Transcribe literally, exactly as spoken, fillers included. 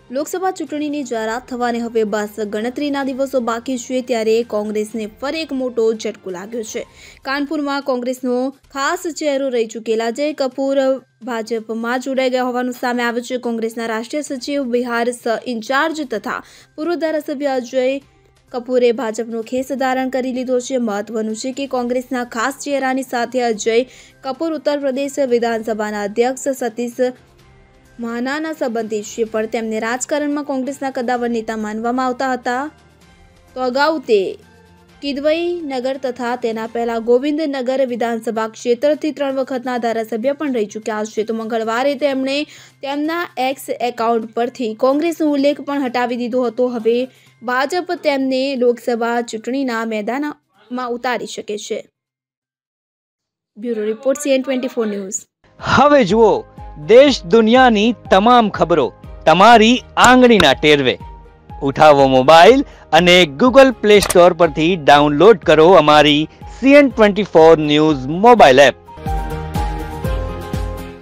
લોકસભા ચૂંટણીની જાહેરાત થવાને હવે બસ ગણતરીના દિવસો બાકી છે, ત્યારે કોંગ્રેસને ફરી એક મોટો ઝટકો લાગ્યો છે। કાનપુરમાં કોંગ્રેસનો ખાસ ચહેરો રહી ચૂકેલા અજય કપૂર ભાજપમાં જોડાઈ ગયા હોવાનું સામે આવ્યું છે। કોંગ્રેસના રાષ્ટ્રીય સચિવ, બિહાર સહ ઇન્ચાર્જ તથા પૂર્વ ધારાસભ્ય અજય કપૂરે ભાજપનો ખેસ ધારણ કરી લીધો છે। મહત્વનું છે કે કોંગ્રેસના ખાસ ચહેરાની સાથે અજય કપૂર ઉત્તર પ્રદેશ વિધાનસભાના અધ્યક્ષ સતીશ મહાનાના સંબંધી છે, પણ તેમને રાજકારણમાં કોંગ્રેસના કદાવર નેતા માનવામાં આવતા હતા। તો અગાઉ તે કિદવઈ નગર તથા તેના પહેલા ગોવિંદનગર વિધાનસભા ક્ષેત્રથી ત્રણ વખતના ધારાસભ્ય પણ રહી ચૂક્યા છે। તો મંગળવારે તેમણે તેમના એક્સ એકાઉન્ટ પરથી કોંગ્રેસનો ઉલ્લેખ પણ હટાવી દીધો હતો। હવે ભાજપ તેમને લોકસભા ચૂંટણીના મેદાનમાં ઉતારી શકે છે। Bureau report CN twenty four news. હવે જુઓ દેશ દુનિયાની તમામ ખબરો તમારી આંગળીના ટેરવે। ઉઠાવો મોબાઈલ અને ગૂગલ પ્લે સ્ટોર પરથી ડાઉનલોડ કરો અમારી CN twenty four news mobile app.